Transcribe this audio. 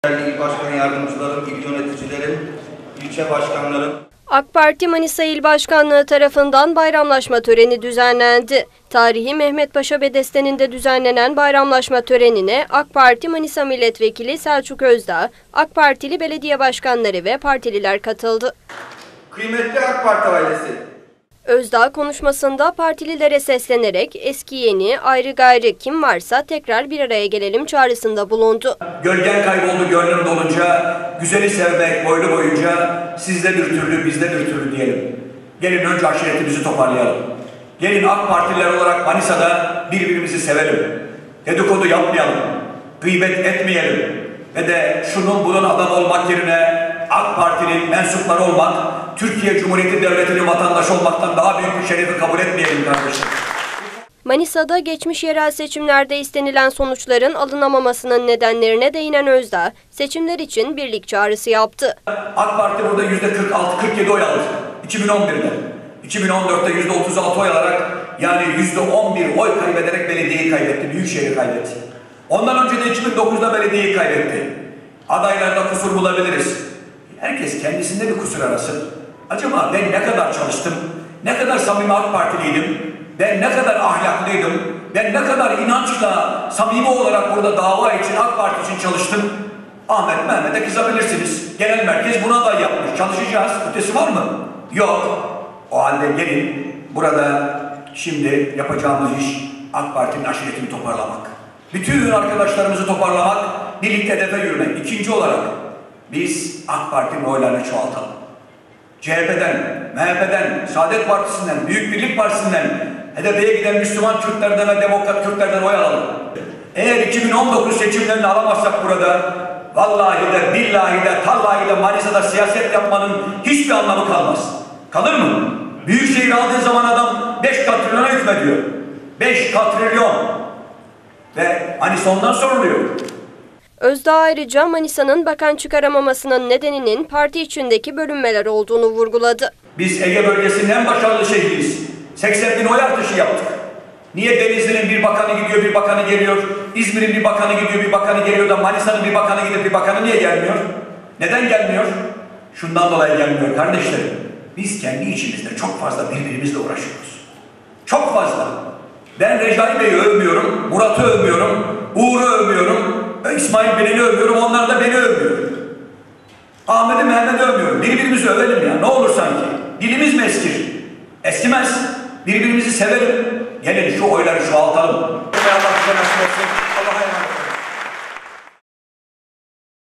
İl Başkan Yardımcılarım, il yöneticilerim, ilçe başkanlarım. AK Parti Manisa İl Başkanlığı tarafından bayramlaşma töreni düzenlendi. Tarihi Mehmet Paşa Bedesteni'nde düzenlenen bayramlaşma törenine AK Parti Manisa Milletvekili Selçuk Özdağ, AK Partili belediye başkanları ve partililer katıldı. Kıymetli AK Parti ailesi. Özdağ konuşmasında partililere seslenerek eski yeni, ayrı gayrı kim varsa tekrar bir araya gelelim çağrısında bulundu. Gölgen kayboldu gönlüm dolunca, güzeli sevmek boylu boyunca, sizde bir türlü bizde bir türlü diyelim. Gelin önce aşiretimizi toparlayalım. Gelin AK Partililer olarak Manisa'da birbirimizi sevelim. Dedikodu yapmayalım, gıybet etmeyelim ve de şunun bunun adam olmak yerine AK Parti'nin mensupları olmak, Türkiye Cumhuriyeti Devleti'nin vatandaşı olmaktan daha büyük bir şerefi kabul etmeyelim kardeşim. Manisa'da geçmiş yerel seçimlerde istenilen sonuçların alınamamasının nedenlerine değinen Özdağ, seçimler için birlik çağrısı yaptı. AK Parti burada %46-47 oy aldı 2011'de. 2014'te %36 oy alarak yani %11 oy kaybederek belediyeyi kaybetti, Büyükşehir'i kaybetti. Ondan önce de 2009'da belediyeyi kaybetti. Adaylarda kusur bulabiliriz. Herkes kendisinde bir kusur arasın. Acaba ben ne kadar çalıştım, ne kadar samimi AK Partiliydim, ben ne kadar ahlaklıydım, ben ne kadar inançla, samimi olarak burada dava için, AK Parti için çalıştım. Ahmet Mehmet'e kızabilirsiniz. Genel merkez buna aday yapmış. Çalışacağız. Ötesi var mı? Yok. O halde gelin burada şimdi yapacağımız iş AK Parti'nin aşiretini toparlamak. Bütün arkadaşlarımızı toparlamak, birlikte hedefe yürümek. İkinci olarak biz AK Parti'nin oylarını çoğaltalım. CHP'den, MHP'den, Saadet Partisi'nden, Büyük Birlik Partisi'nden, HDP'ye giden Müslüman Kürtlerden ve Demokrat Kürtlerden oy alalım. Eğer 2019 seçimlerini alamazsak burada, vallahi de, billahi de, tallahi de Manisa'da siyaset yapmanın hiçbir anlamı kalmaz. Kalır mı? Büyükşehir aldığı zaman adam 5 katrilyona hükmediyor. 5 katrilyon. Ve Manisa ondan soruluyor. Özdağ ayrıca Manisa'nın bakan çıkaramamasının nedeninin parti içindeki bölünmeler olduğunu vurguladı. Biz Ege bölgesinin en başarılı şehriyiz. 80 bin oy artışı yaptık. Niye Denizli'nin bir bakanı gidiyor, bir bakanı geliyor, İzmir'in bir bakanı gidiyor, bir bakanı geliyor da Manisa'nın bir bakanı gidip bir bakanı niye gelmiyor? Neden gelmiyor? Şundan dolayı gelmiyor kardeşlerim. Biz kendi içimizde çok fazla birbirimizle uğraşıyoruz. Çok fazla. Ben Recai Bey'i övmüyorum, Murat'ı övmüyorum, Uğur'u övmüyorum, İsmail Bey'i övmüyorum, onlar da beni övmüyor. Ahmet'i Mehmet'i övmüyorum. Birbirimizi övelim ya, ne olur sanki. Dilimiz mi eskir? Eskimez. Birbirimizi sevelim. Gelin şu oyları çoğaltalım. Allah size nasip etsin.